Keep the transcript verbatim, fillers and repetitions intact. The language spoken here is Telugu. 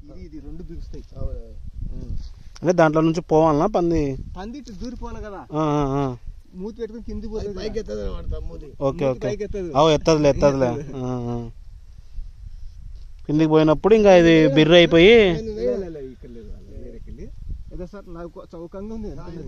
ఇది ఇది రెండు బిగుస్తాయి. అంటే దాంట్లో నుంచి పోవాలనా పంది? పంది ఇటు దూరిపోవాలి కదా, ఆ, ఆ, ఆ. మూతి పెట్టుకుని కింది పోతుంది. పైకి ఎత్తదు అనమాట. ఓకే ఓకే పైకి ఎత్తదు. అవు ఎత్తదులే ఎత్తదులే. ఆ, ఆ. కిందికి పోయినప్పుడు ఇంకా ఇది బిర్ర అయిపోయి ఇక్కడ లేదు, వేరేకెళ్ళి ఏదో సార్ నాకు చౌకంగా ఉంది.